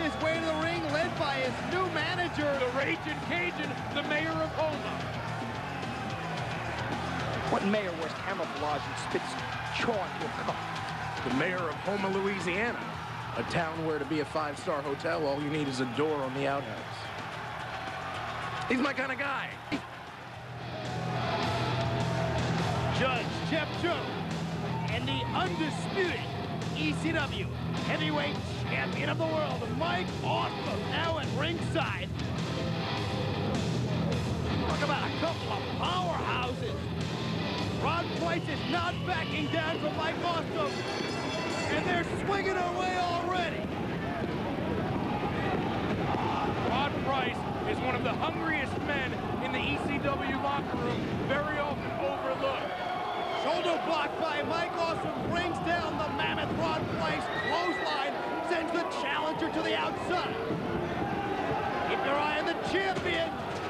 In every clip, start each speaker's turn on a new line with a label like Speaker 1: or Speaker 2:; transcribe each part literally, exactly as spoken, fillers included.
Speaker 1: his way to the ring, led by his new manager,
Speaker 2: the Raging Cajun, the mayor of Houma.
Speaker 3: What mayor wears camouflage and spits chalk to a cup?
Speaker 4: The mayor of Houma, Louisiana, a town where to be a five-star hotel, all you need is a door on the outhouse. He's my kind of guy.
Speaker 1: Judge Jeff Jones and the undisputed E C W heavyweight champion of the world, Mike Awesome, now at ringside. Talk about a couple of powerhouses. Rod Price is not backing down from Mike Awesome, and they're swinging away already.
Speaker 2: Rod Price is one of the hungriest men in the E C W locker room, very often overlooked.
Speaker 1: Shoulder blocked by Mike Awesome, brings down the mammoth. Rod Price, clothesline, sends the challenger to the outside. Keep your eye on the champion.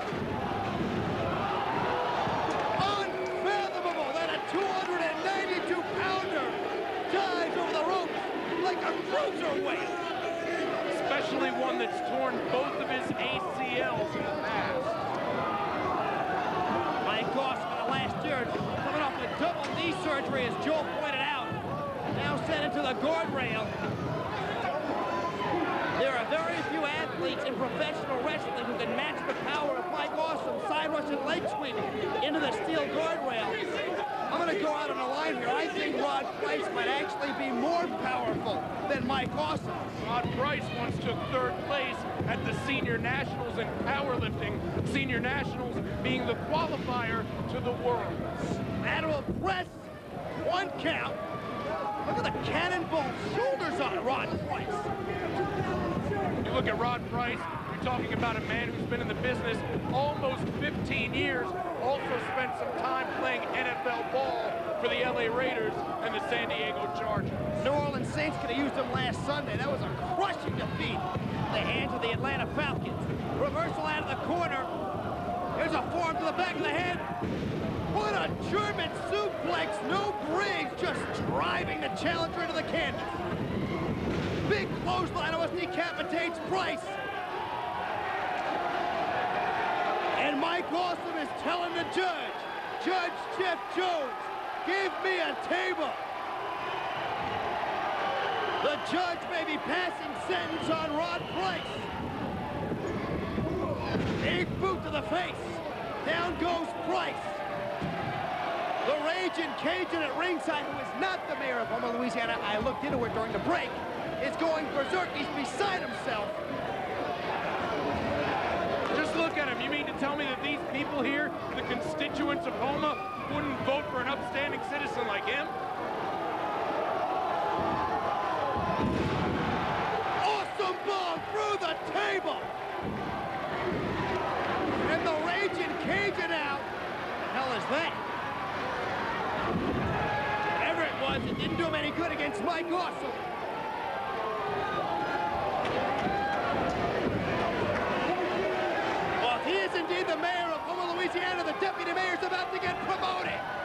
Speaker 1: Unfathomable that a two hundred ninety-two pounder dives over the ropes like a cruiserweight.
Speaker 2: Especially one that's torn both of his A C Ls in the past.
Speaker 1: Mike Awesome last year coming off a double knee surgery, as Joel pointed out. Now sent into the guardrail. There are very few athletes in professional wrestling who can match the power of Mike Awesome, side rush and leg sweep into the steel guardrail. I'm going to go out on a line here. I think Rod Price might actually be more powerful than Mike Awesome.
Speaker 2: Rod Price once took third place at the Senior Nationals in powerlifting, Senior Nationals being the qualifier to the Worlds.
Speaker 1: Lateral press, one count. Look at the cannonball shoulders on Rod Price.
Speaker 2: You look at Rod Price, you're talking about a man who's been in the business almost fifteen years, also spent some time playing N F L ball for the L A Raiders and the San Diego Chargers.
Speaker 1: New Orleans Saints could have used him last Sunday. That was a crushing defeat in the hands of the Atlanta Falcons. Reversal out of the corner. Here's a forearm to the back of the head. What a German suplex, no bridge, just driving the challenger into the canvas. Big clothesline almost decapitates Price. And Mike Awesome is telling the judge, Judge Jeff Jones, give me a table. The judge may be passing sentence on Rod Price. Big boot to the face. Down goes Price. The Raging Cajun at ringside, who is not the mayor of Houma, Louisiana, I looked into it during the break, is going berserk. He's beside himself.
Speaker 2: Just look at him. You mean to tell me that these people here, the constituents of Houma, wouldn't vote for an upstanding citizen like him?
Speaker 1: Awesome ball through the table. And the Raging Cajun out. What the hell is that? Whatever it was, it didn't do him any good against Mike Awesome. Well, if he is indeed the mayor of Houma, Louisiana, the deputy mayor's about to get promoted.